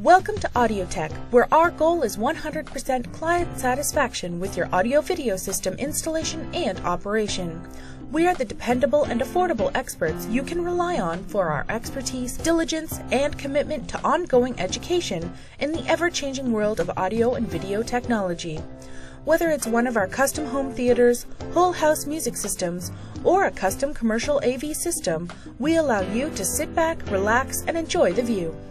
Welcome to Audiotech, where our goal is 100% client satisfaction with your audio-video system installation and operation. We are the dependable and affordable experts you can rely on for our expertise, diligence, and commitment to ongoing education in the ever-changing world of audio and video technology. Whether it's one of our custom home theaters, whole house music systems, or a custom commercial AV system, we allow you to sit back, relax, and enjoy the view.